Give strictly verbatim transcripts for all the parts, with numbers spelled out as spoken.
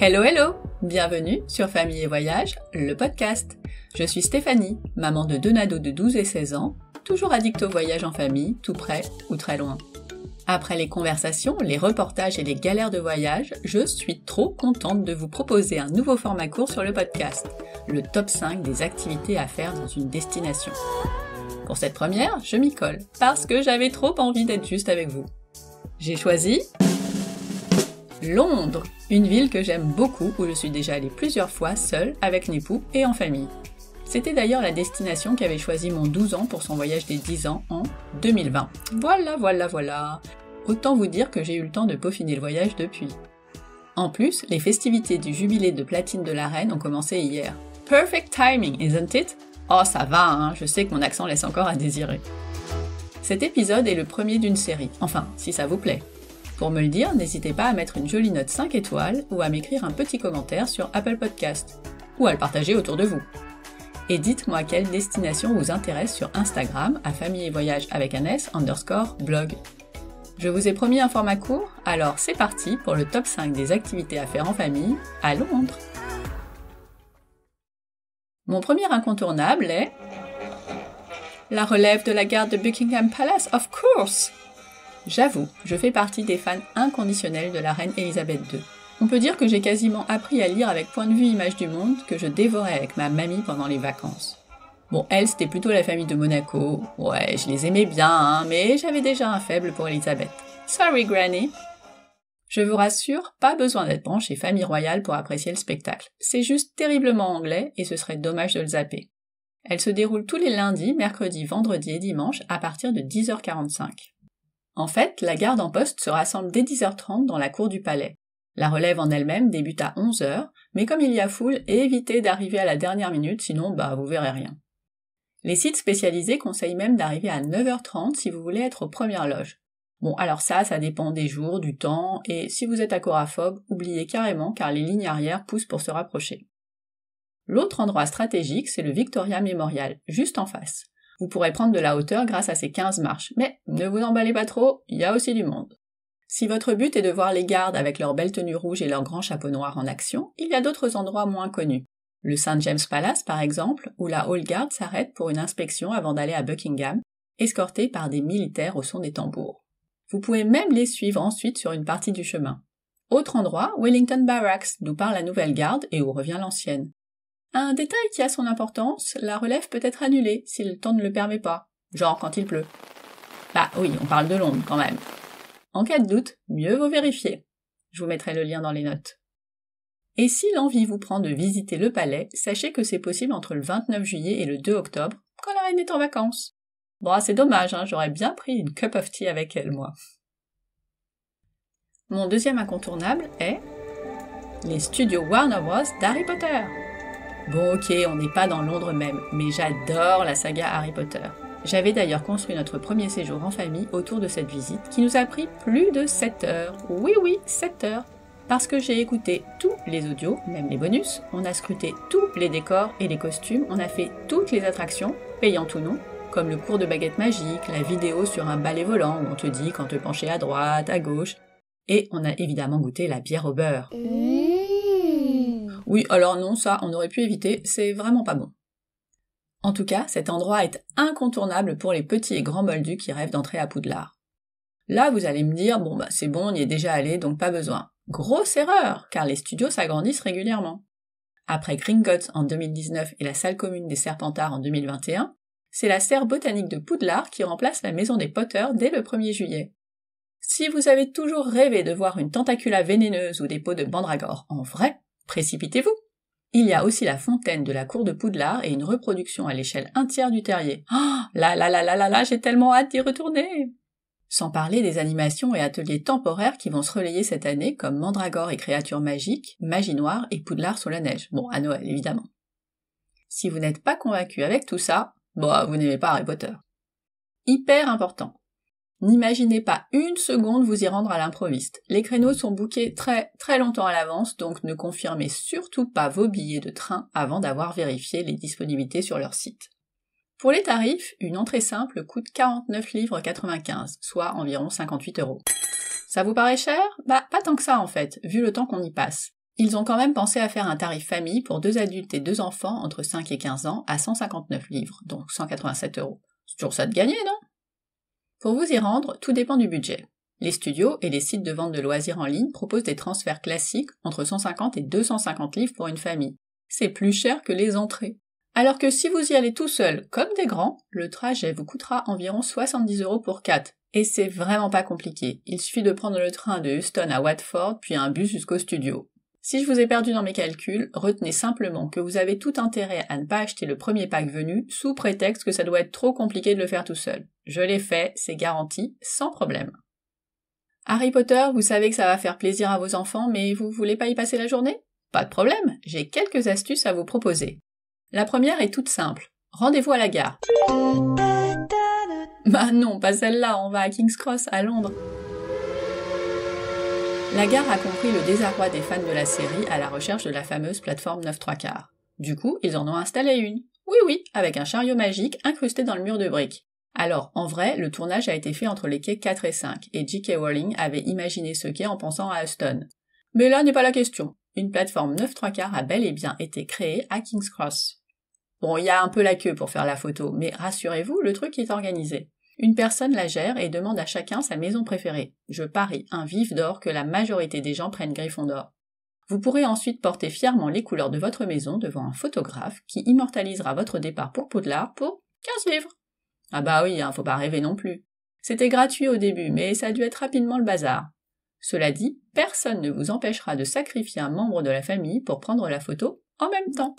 Hello hello, bienvenue sur Famille et Voyage, le podcast. Je suis Stéphanie, maman de deux nados de douze et seize ans, toujours addict au voyage en famille, tout près ou très loin. Après les conversations, les reportages et les galères de voyage, je suis trop contente de vous proposer un nouveau format court sur le podcast, le top cinq des activités à faire dans une destination. Pour cette première, je m'y colle, parce que j'avais trop envie d'être juste avec vous. J'ai choisi Londres, une ville que j'aime beaucoup où je suis déjà allée plusieurs fois seule, avec l'époux et en famille. C'était d'ailleurs la destination qu'avait choisi mon douze ans pour son voyage des dix ans en deux mille vingt. Voilà, voilà, voilà. Autant vous dire que j'ai eu le temps de peaufiner le voyage depuis. En plus, les festivités du jubilé de platine de la reine ont commencé hier. Perfect timing, isn't it? Oh, ça va, hein, je sais que mon accent laisse encore à désirer. Cet épisode est le premier d'une série, enfin, si ça vous plaît. Pour me le dire, n'hésitez pas à mettre une jolie note cinq étoiles ou à m'écrire un petit commentaire sur Apple Podcast, ou à le partager autour de vous. Et dites-moi quelle destination vous intéresse sur Instagram à famille et voyage avec un S underscore blog. Je vous ai promis un format court, alors c'est parti pour le top cinq des activités à faire en famille à Londres. Mon premier incontournable est la relève de la garde de Buckingham Palace, of course! J'avoue, je fais partie des fans inconditionnels de la reine Elisabeth deux. On peut dire que j'ai quasiment appris à lire avec Point de vue Images du Monde que je dévorais avec ma mamie pendant les vacances. Bon, elle, c'était plutôt la famille de Monaco. Ouais, je les aimais bien, hein, mais j'avais déjà un faible pour Elisabeth. Sorry, Granny. Je vous rassure, pas besoin d'être branché famille royale pour apprécier le spectacle. C'est juste terriblement anglais et ce serait dommage de le zapper. Elle se déroule tous les lundis, mercredis, vendredis et dimanches à partir de dix heures quarante-cinq. En fait, la garde en poste se rassemble dès dix heures trente dans la cour du palais. La relève en elle-même débute à onze heures, mais comme il y a foule, évitez d'arriver à la dernière minute, sinon bah vous verrez rien. Les sites spécialisés conseillent même d'arriver à neuf heures trente si vous voulez être aux premières loges. Bon, alors ça, ça dépend des jours, du temps, et si vous êtes agoraphobe, oubliez carrément car les lignes arrière poussent pour se rapprocher. L'autre endroit stratégique, c'est le Victoria Memorial, juste en face. Vous pourrez prendre de la hauteur grâce à ces quinze marches, mais ne vous emballez pas trop, il y a aussi du monde. Si votre but est de voir les gardes avec leurs belles tenues rouges et leurs grands chapeaux noirs en action, il y a d'autres endroits moins connus. Le Saint James Palace, par exemple, où la Hall Guard s'arrête pour une inspection avant d'aller à Buckingham, escortée par des militaires au son des tambours. Vous pouvez même les suivre ensuite sur une partie du chemin. Autre endroit, Wellington Barracks, d'où part la nouvelle garde et où revient l'ancienne. Un détail qui a son importance, la relève peut être annulée si le temps ne le permet pas, genre quand il pleut. Bah oui, on parle de Londres quand même. En cas de doute, mieux vaut vérifier. Je vous mettrai le lien dans les notes. Et si l'envie vous prend de visiter le palais, sachez que c'est possible entre le vingt-neuf juillet et le deux octobre, quand la reine est en vacances. Bon, c'est dommage, hein, j'aurais bien pris une cup of tea avec elle, moi. Mon deuxième incontournable est les studios Warner Bros d'Harry Potter. Bon ok, on n'est pas dans Londres même, mais j'adore la saga Harry Potter. J'avais d'ailleurs construit notre premier séjour en famille autour de cette visite qui nous a pris plus de sept heures. Oui oui, sept heures. Parce que j'ai écouté tous les audios, même les bonus, on a scruté tous les décors et les costumes, on a fait toutes les attractions, payantes ou non, comme le cours de baguette magique, la vidéo sur un balai volant où on te dit quand te pencher à droite, à gauche, et on a évidemment goûté la bière au beurre. Oui, alors non, ça, on aurait pu éviter, c'est vraiment pas bon. En tout cas, cet endroit est incontournable pour les petits et grands moldus qui rêvent d'entrer à Poudlard. Là, vous allez me dire, bon bah c'est bon, on y est déjà allé, donc pas besoin. Grosse erreur, car les studios s'agrandissent régulièrement. Après Gringotts en deux mille dix-neuf et la salle commune des Serpentards en deux mille vingt et un, c'est la serre botanique de Poudlard qui remplace la maison des Potter dès le premier juillet. Si vous avez toujours rêvé de voir une tentacula vénéneuse ou des peaux de mandragore en vrai, précipitez-vous! Il y a aussi la fontaine de la cour de Poudlard et une reproduction à l'échelle un tiers du terrier. Oh, là là là là là là, j'ai tellement hâte d'y retourner! Sans parler des animations et ateliers temporaires qui vont se relayer cette année comme Mandragore et créatures magiques, Magie noire et Poudlard sous la neige. Bon, à Noël évidemment. Si vous n'êtes pas convaincu avec tout ça, bon, vous n'aimez pas Harry Potter. Hyper important. N'imaginez pas une seconde vous y rendre à l'improviste. Les créneaux sont bookés très très longtemps à l'avance, donc ne confirmez surtout pas vos billets de train avant d'avoir vérifié les disponibilités sur leur site. Pour les tarifs, une entrée simple coûte quarante-neuf livres quatre-vingt-quinze, soit environ cinquante-huit euros. Ça vous paraît cher ? Bah pas tant que ça en fait, vu le temps qu'on y passe. Ils ont quand même pensé à faire un tarif famille pour deux adultes et deux enfants entre cinq et quinze ans à cent cinquante-neuf livres, donc cent quatre-vingt-sept euros. C'est toujours ça de gagner, non? Pour vous y rendre, tout dépend du budget. Les studios et les sites de vente de loisirs en ligne proposent des transferts classiques entre cent cinquante et deux cent cinquante livres pour une famille. C'est plus cher que les entrées. Alors que si vous y allez tout seul, comme des grands, le trajet vous coûtera environ soixante-dix euros pour quatre. Et c'est vraiment pas compliqué. Il suffit de prendre le train de Euston à Watford, puis un bus jusqu'au studio. Si je vous ai perdu dans mes calculs, retenez simplement que vous avez tout intérêt à ne pas acheter le premier pack venu, sous prétexte que ça doit être trop compliqué de le faire tout seul. Je l'ai fait, c'est garanti, sans problème. Harry Potter, vous savez que ça va faire plaisir à vos enfants, mais vous voulez pas y passer la journée? Pas de problème, j'ai quelques astuces à vous proposer. La première est toute simple. Rendez-vous à la gare. Bah non, pas celle-là, on va à King's Cross, à Londres. La gare a compris le désarroi des fans de la série à la recherche de la fameuse plateforme neuf trois quarts. Du coup, ils en ont installé une. Oui oui, avec un chariot magique incrusté dans le mur de briques. Alors, en vrai, le tournage a été fait entre les quais quatre et cinq, et J K Rowling avait imaginé ce quai en pensant à Euston. Mais là n'est pas la question. Une plateforme neuf trois quarts a bel et bien été créée à King's Cross. Bon, il y a un peu la queue pour faire la photo, mais rassurez-vous, le truc est organisé. Une personne la gère et demande à chacun sa maison préférée. Je parie un vif d'or que la majorité des gens prennent Gryffondor. Vous pourrez ensuite porter fièrement les couleurs de votre maison devant un photographe qui immortalisera votre départ pour Poudlard pour quinze livres. Ah bah oui, hein, faut pas rêver non plus. C'était gratuit au début, mais ça a dû être rapidement le bazar. Cela dit, personne ne vous empêchera de sacrifier un membre de la famille pour prendre la photo en même temps.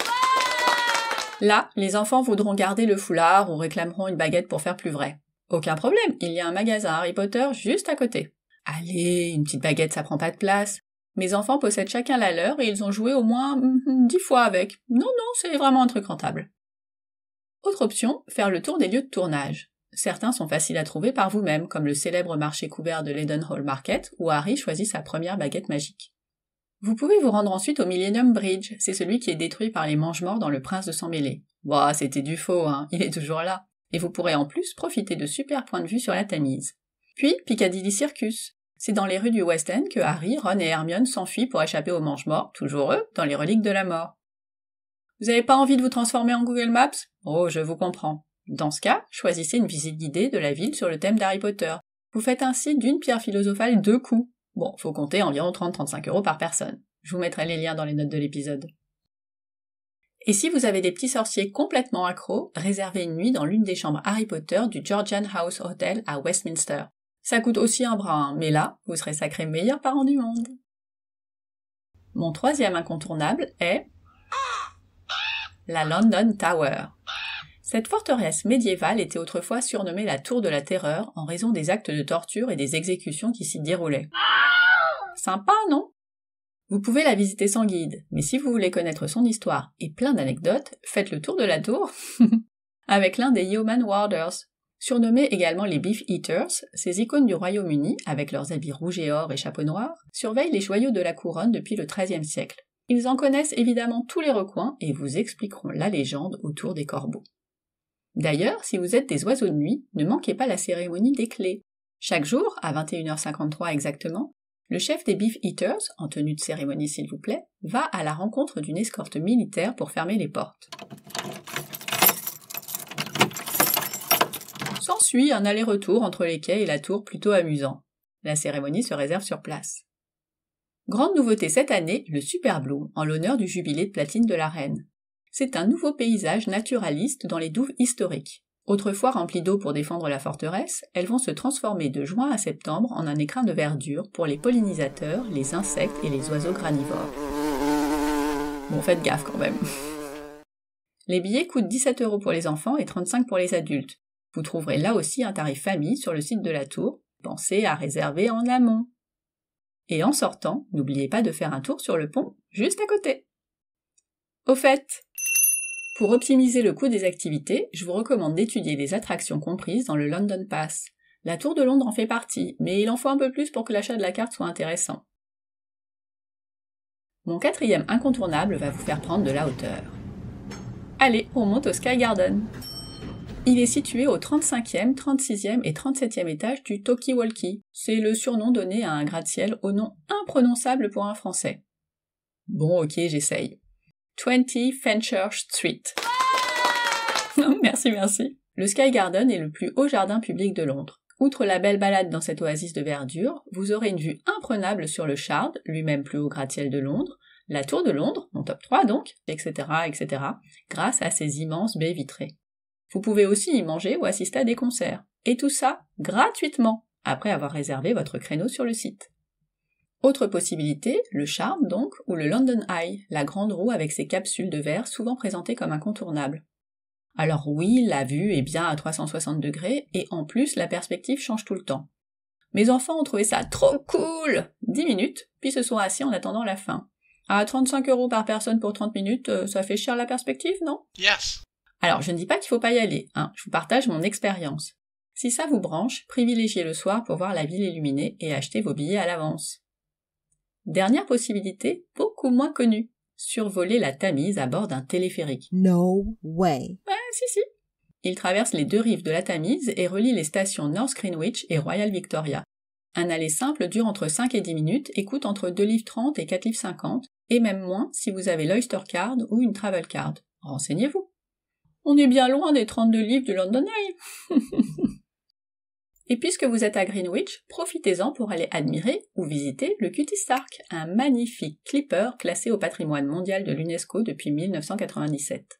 Là, les enfants voudront garder le foulard ou réclameront une baguette pour faire plus vrai. Aucun problème, il y a un magasin Harry Potter juste à côté. Allez, une petite baguette ça prend pas de place. Mes enfants possèdent chacun la leur et ils ont joué au moins mm, dix fois avec. Non, non, c'est vraiment un truc rentable. Autre option, faire le tour des lieux de tournage. Certains sont faciles à trouver par vous-même, comme le célèbre marché couvert de Leadenhall Market, où Harry choisit sa première baguette magique. Vous pouvez vous rendre ensuite au Millennium Bridge, c'est celui qui est détruit par les Mange-Morts dans Le Prince de Sang Mêlé. Bah, c'était du faux, hein, il est toujours là. Et vous pourrez en plus profiter de super points de vue sur la Tamise. Puis, Piccadilly Circus. C'est dans les rues du West End que Harry, Ron et Hermione s'enfuient pour échapper aux Mange-Morts, toujours eux, dans les reliques de la mort. Vous n'avez pas envie de vous transformer en Google Maps? Oh, je vous comprends. Dans ce cas, choisissez une visite guidée de la ville sur le thème d'Harry Potter. Vous faites ainsi d'une pierre philosophale deux coups. Bon, faut compter environ trente à trente-cinq euros par personne. Je vous mettrai les liens dans les notes de l'épisode. Et si vous avez des petits sorciers complètement accros, réservez une nuit dans l'une des chambres Harry Potter du Georgian House Hotel à Westminster. Ça coûte aussi un bras, hein, mais là, vous serez sacrés meilleurs parents du monde. Mon troisième incontournable est la London Tower. Cette forteresse médiévale était autrefois surnommée la Tour de la Terreur en raison des actes de torture et des exécutions qui s'y déroulaient. Sympa, non? Vous pouvez la visiter sans guide, mais si vous voulez connaître son histoire et plein d'anecdotes, faites le tour de la tour avec l'un des Yeoman Warders. Surnommés également les Beef Eaters, ces icônes du Royaume-Uni, avec leurs habits rouges et or et chapeaux noirs, surveillent les joyaux de la couronne depuis le treizième siècle. Ils en connaissent évidemment tous les recoins et vous expliqueront la légende autour des corbeaux. D'ailleurs, si vous êtes des oiseaux de nuit, ne manquez pas la cérémonie des clés. Chaque jour, à vingt et une heures cinquante-trois exactement, le chef des Beef Eaters, en tenue de cérémonie s'il vous plaît, va à la rencontre d'une escorte militaire pour fermer les portes. S'ensuit un aller-retour entre les quais et la tour plutôt amusant. La cérémonie se réserve sur place. Grande nouveauté cette année, le Super Bloom, en l'honneur du jubilé de platine de la reine. C'est un nouveau paysage naturaliste dans les douves historiques. Autrefois remplies d'eau pour défendre la forteresse, elles vont se transformer de juin à septembre en un écrin de verdure pour les pollinisateurs, les insectes et les oiseaux granivores. Bon, faites gaffe quand même. Les billets coûtent dix-sept euros pour les enfants et trente-cinq pour les adultes. Vous trouverez là aussi un tarif famille sur le site de la tour. Pensez à réserver en amont. Et en sortant, n'oubliez pas de faire un tour sur le pont juste à côté. Au fait, pour optimiser le coût des activités, je vous recommande d'étudier les attractions comprises dans le London Pass. La Tour de Londres en fait partie, mais il en faut un peu plus pour que l'achat de la carte soit intéressant. Mon quatrième incontournable va vous faire prendre de la hauteur. Allez, on monte au Sky Garden. Il est situé au trente-cinquième, trente-sixième et trente-septième étage du Talkie Walkie. C'est le surnom donné à un gratte-ciel au nom imprononçable pour un Français. Bon, ok, j'essaye. vingt Fenchurch Street. Merci, merci. Le Sky Garden est le plus haut jardin public de Londres. Outre la belle balade dans cette oasis de verdure, vous aurez une vue imprenable sur le Shard, lui-même plus haut gratte-ciel de Londres, la Tour de Londres, mon top trois donc, et cetera, et cetera, grâce à ces immenses baies vitrées. Vous pouvez aussi y manger ou assister à des concerts. Et tout ça gratuitement, après avoir réservé votre créneau sur le site. Autre possibilité, le Shard donc, ou le London Eye, la grande roue avec ses capsules de verre souvent présentées comme incontournables. Alors oui, la vue est bien à trois cent soixante degrés, et en plus la perspective change tout le temps. Mes enfants ont trouvé ça trop cool! dix minutes, puis se sont assis en attendant la fin. À trente-cinq euros par personne pour trente minutes, ça fait cher la perspective, non? Yes! Alors, je ne dis pas qu'il faut pas y aller, hein, je vous partage mon expérience. Si ça vous branche, privilégiez le soir pour voir la ville illuminée et achetez vos billets à l'avance. Dernière possibilité, beaucoup moins connue. Survoler la Tamise à bord d'un téléphérique. No way. Ouais, si, si. Il traverse les deux rives de la Tamise et relie les stations North Greenwich et Royal Victoria. Un aller simple dure entre cinq et dix minutes et coûte entre deux livres trente et quatre livres cinquante, et même moins si vous avez l'Oyster Card ou une Travel Card. Renseignez-vous. On est bien loin des trente-deux livres de London Eye. Et puisque vous êtes à Greenwich, profitez-en pour aller admirer ou visiter le Cutty Sark, un magnifique clipper classé au patrimoine mondial de l'UNESCO depuis mille neuf cent quatre-vingt-dix-sept.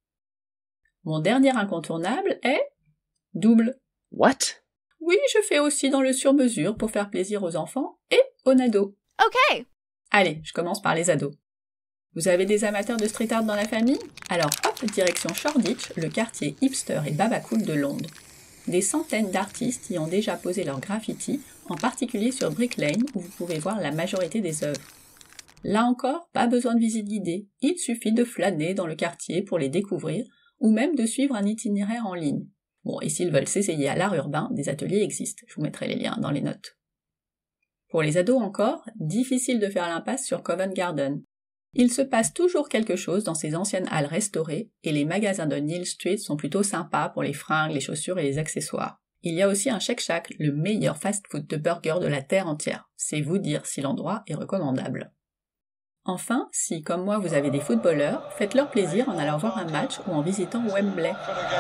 Mon dernier incontournable est double. What? Oui, je fais aussi dans le sur-mesure pour faire plaisir aux enfants et aux ados. Ok. Allez, je commence par les ados. Vous avez des amateurs de street art dans la famille? Alors hop, direction Shoreditch, le quartier hipster et babacool de Londres. Des centaines d'artistes y ont déjà posé leurs graffitis, en particulier sur Brick Lane, où vous pouvez voir la majorité des œuvres. Là encore, pas besoin de visite guidée, il suffit de flâner dans le quartier pour les découvrir, ou même de suivre un itinéraire en ligne. Bon, et s'ils veulent s'essayer à l'art urbain, des ateliers existent, je vous mettrai les liens dans les notes. Pour les ados encore, difficile de faire l'impasse sur Covent Garden. Il se passe toujours quelque chose dans ces anciennes halles restaurées, et les magasins de Neal Street sont plutôt sympas pour les fringues, les chaussures et les accessoires. Il y a aussi un Shake Shack, le meilleur fast-food de burgers de la terre entière. C'est vous dire si l'endroit est recommandable. Enfin, si comme moi vous avez des footballeurs, faites-leur plaisir en allant voir un match ou en visitant Wembley.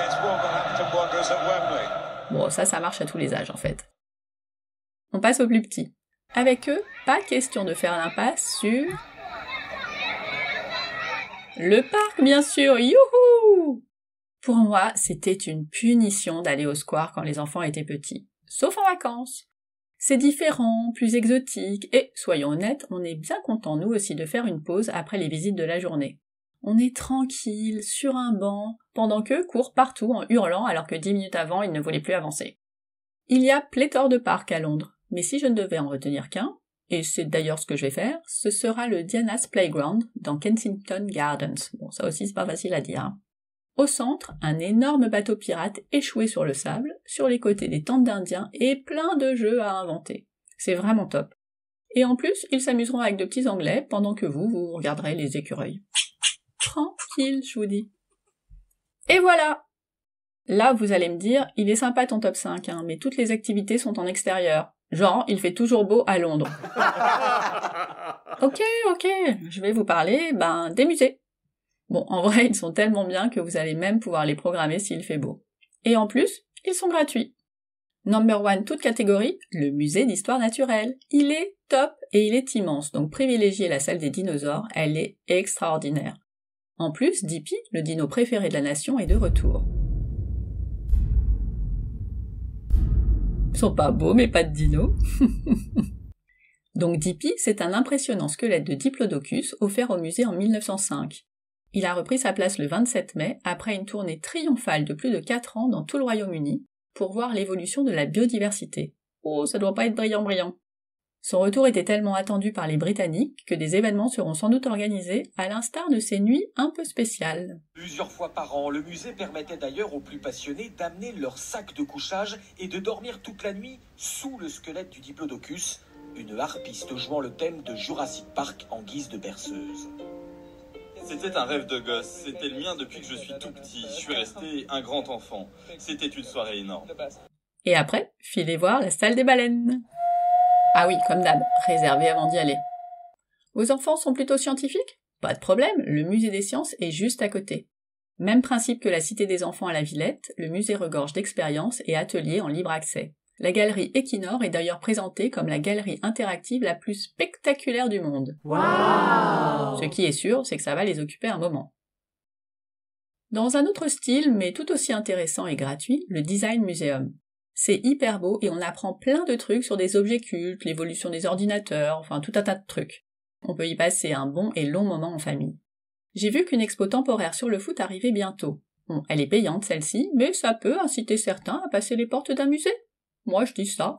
Bon, ça, ça marche à tous les âges en fait. On passe aux plus petits. Avec eux, pas question de faire l'impasse sur... le parc, bien sûr, youhou! Pour moi, c'était une punition d'aller au square quand les enfants étaient petits. Sauf en vacances. C'est différent, plus exotique, et, soyons honnêtes, on est bien content nous aussi de faire une pause après les visites de la journée. On est tranquille, sur un banc, pendant qu'eux courent partout en hurlant alors que dix minutes avant, ils ne voulaient plus avancer. Il y a pléthore de parcs à Londres, mais si je ne devais en retenir qu'un, et c'est d'ailleurs ce que je vais faire, ce sera le Diana's Playground dans Kensington Gardens. Bon, ça aussi c'est pas facile à dire. Hein. Au centre, un énorme bateau pirate échoué sur le sable, sur les côtés des tentes d'indiens et plein de jeux à inventer. C'est vraiment top. Et en plus, ils s'amuseront avec de petits anglais pendant que vous, vous regarderez les écureuils. Tranquille, je vous dis. Et voilà! Là, vous allez me dire, il est sympa ton top cinq, hein, mais toutes les activités sont en extérieur. Genre, il fait toujours beau à Londres. Ok, ok, je vais vous parler, ben, des musées. Bon, en vrai, ils sont tellement bien que vous allez même pouvoir les programmer s'il fait beau. Et en plus, ils sont gratuits. Number one, toute catégorie, le musée d'histoire naturelle. Il est top et il est immense, donc privilégiez la salle des dinosaures, elle est extraordinaire. En plus, Dippy, le dino préféré de la nation, est de retour. Ils sont pas beaux, mais pas de dino. Donc Dippy, c'est un impressionnant squelette de Diplodocus offert au musée en mille neuf cent cinq. Il a repris sa place le vingt-sept mai, après une tournée triomphale de plus de quatre ans dans tout le Royaume-Uni, pour voir l'évolution de la biodiversité. Oh, ça doit pas être brillant brillant. Son retour était tellement attendu par les Britanniques que des événements seront sans doute organisés, à l'instar de ces nuits un peu spéciales. Plusieurs fois par an, le musée permettait d'ailleurs aux plus passionnés d'amener leur sac de couchage et de dormir toute la nuit sous le squelette du Diplodocus, une harpiste jouant le thème de Jurassic Park en guise de berceuse. C'était un rêve de gosse, c'était le mien depuis que je suis tout petit, je suis resté un grand enfant. C'était une soirée énorme. Et après, filez voir la salle des baleines. Ah oui, comme d'hab, réservé avant d'y aller. Vos enfants sont plutôt scientifiques? Pas de problème, le musée des sciences est juste à côté. Même principe que la Cité des enfants à la Villette, le musée regorge d'expériences et ateliers en libre accès. La galerie Equinor est d'ailleurs présentée comme la galerie interactive la plus spectaculaire du monde. Wow! Ce qui est sûr, c'est que ça va les occuper un moment. Dans un autre style, mais tout aussi intéressant et gratuit, le Design Museum. C'est hyper beau et on apprend plein de trucs sur des objets cultes, l'évolution des ordinateurs, enfin tout un tas de trucs. On peut y passer un bon et long moment en famille. J'ai vu qu'une expo temporaire sur le foot arrivait bientôt. Bon, elle est payante celle-ci, mais ça peut inciter certains à passer les portes d'un musée. Moi je dis ça.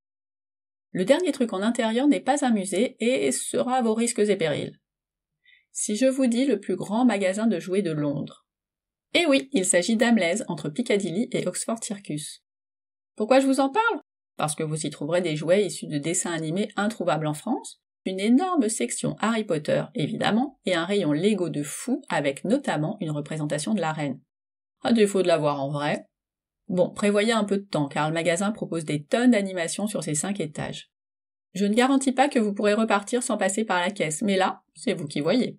Le dernier truc en intérieur n'est pas un musée et sera à vos risques et périls. Si je vous dis le plus grand magasin de jouets de Londres. Eh oui, il s'agit d'Hamleys, entre Piccadilly et Oxford Circus. Pourquoi je vous en parle? Parce que vous y trouverez des jouets issus de dessins animés introuvables en France, une énorme section Harry Potter, évidemment, et un rayon Lego de fou avec notamment une représentation de la reine. À défaut de la voir en vrai. Bon, prévoyez un peu de temps, car le magasin propose des tonnes d'animations sur ses cinq étages. Je ne garantis pas que vous pourrez repartir sans passer par la caisse, mais là, c'est vous qui voyez.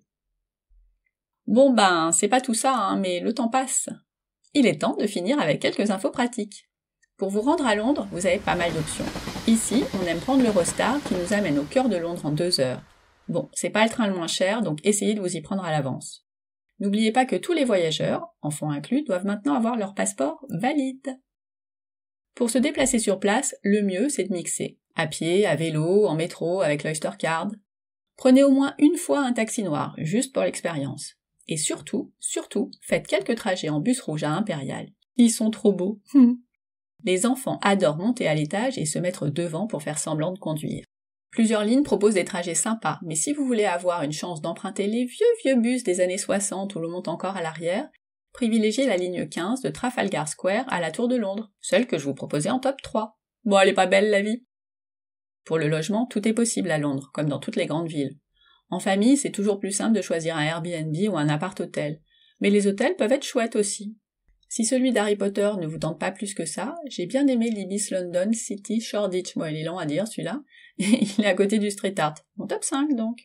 Bon ben, c'est pas tout ça, hein, mais le temps passe. Il est temps de finir avec quelques infos pratiques. Pour vous rendre à Londres, vous avez pas mal d'options. Ici, on aime prendre l'Eurostar qui nous amène au cœur de Londres en deux heures. Bon, c'est pas le train le moins cher, donc essayez de vous y prendre à l'avance. N'oubliez pas que tous les voyageurs, enfants inclus, doivent maintenant avoir leur passeport valide. Pour se déplacer sur place, le mieux c'est de mixer. À pied, à vélo, en métro, avec l'Oyster Card. Prenez au moins une fois un taxi noir, juste pour l'expérience. Et surtout, surtout, faites quelques trajets en bus rouge à Impérial. Ils sont trop beaux. Les enfants adorent monter à l'étage et se mettre devant pour faire semblant de conduire. Plusieurs lignes proposent des trajets sympas, mais si vous voulez avoir une chance d'emprunter les vieux vieux bus des années soixante où l'on monte encore à l'arrière, privilégiez la ligne quinze de Trafalgar Square à la Tour de Londres, celle que je vous proposais en top trois. Bon, elle est pas belle la vie. Pour le logement, tout est possible à Londres, comme dans toutes les grandes villes. En famille, c'est toujours plus simple de choisir un Airbnb ou un appart-hôtel, mais les hôtels peuvent être chouettes aussi. Si celui d'Harry Potter ne vous tente pas plus que ça, j'ai bien aimé l'Ibis London City Shoreditch. Bon, il est long à dire celui-là. Il est à côté du Street Art. Mon top cinq donc.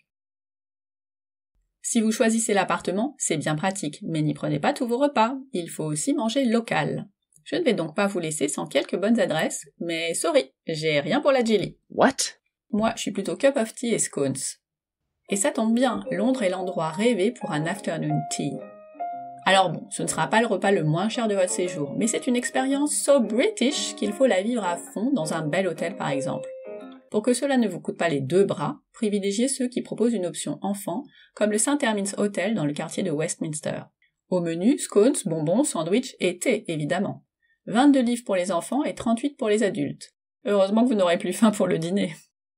Si vous choisissez l'appartement, c'est bien pratique, mais n'y prenez pas tous vos repas. Il faut aussi manger local. Je ne vais donc pas vous laisser sans quelques bonnes adresses, mais sorry, j'ai rien pour la jelly. What? Moi, je suis plutôt cup of tea et scones. Et ça tombe bien, Londres est l'endroit rêvé pour un afternoon tea. Alors bon, ce ne sera pas le repas le moins cher de votre séjour, mais c'est une expérience so British qu'il faut la vivre à fond dans un bel hôtel par exemple. Pour que cela ne vous coûte pas les deux bras, privilégiez ceux qui proposent une option enfant, comme le Saint Hermines Hotel dans le quartier de Westminster. Au menu, scones, bonbons, sandwichs et thé, évidemment. vingt-deux livres pour les enfants et trente-huit pour les adultes. Heureusement que vous n'aurez plus faim pour le dîner.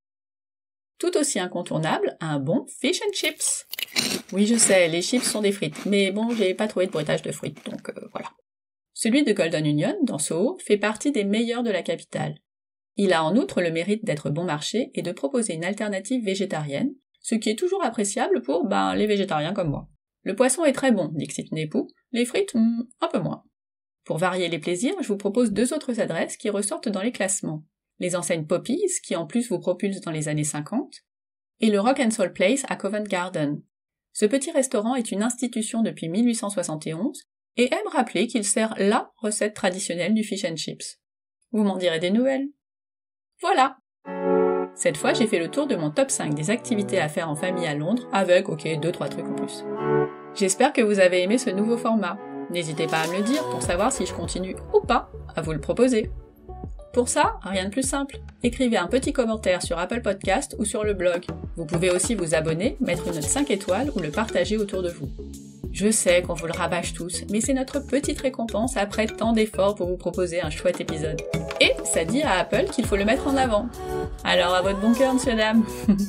Tout aussi incontournable, un bon fish and chips. Oui, je sais, les chips sont des frites, mais bon, j'ai pas trouvé de bruitage de frites, donc euh, voilà. Celui de Golden Union, dans Soho, fait partie des meilleurs de la capitale. Il a en outre le mérite d'être bon marché et de proposer une alternative végétarienne, ce qui est toujours appréciable pour, ben, les végétariens comme moi. Le poisson est très bon, dixit mon époux, les frites, hmm, un peu moins. Pour varier les plaisirs, je vous propose deux autres adresses qui ressortent dans les classements. Les enseignes Poppies, qui en plus vous propulsent dans les années cinquante, et le Rock and Soul Place à Covent Garden. Ce petit restaurant est une institution depuis mille huit cent soixante et onze et aime rappeler qu'il sert la recette traditionnelle du fish and chips. Vous m'en direz des nouvelles? Voilà! Cette fois, j'ai fait le tour de mon top cinq des activités à faire en famille à Londres, avec, ok, deux trois trucs en plus. J'espère que vous avez aimé ce nouveau format. N'hésitez pas à me le dire pour savoir si je continue ou pas à vous le proposer. Pour ça, rien de plus simple. Écrivez un petit commentaire sur Apple Podcast ou sur le blog. Vous pouvez aussi vous abonner, mettre une note cinq étoiles ou le partager autour de vous. Je sais qu'on vous le rabâche tous, mais c'est notre petite récompense après tant d'efforts pour vous proposer un chouette épisode. Et ça dit à Apple qu'il faut le mettre en avant. Alors à votre bon cœur, monsieur dame.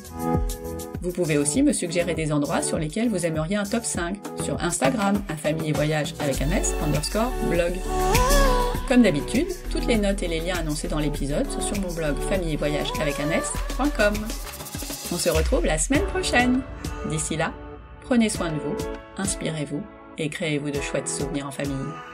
Vous pouvez aussi me suggérer des endroits sur lesquels vous aimeriez un top cinq, sur Instagram, un famille et voyage avec un S, underscore, blog. Comme d'habitude, toutes les notes et les liens annoncés dans l'épisode sont sur mon blog famille et voyage avec un S point com. On se retrouve la semaine prochaine. D'ici là, prenez soin de vous, inspirez-vous et créez-vous de chouettes souvenirs en famille.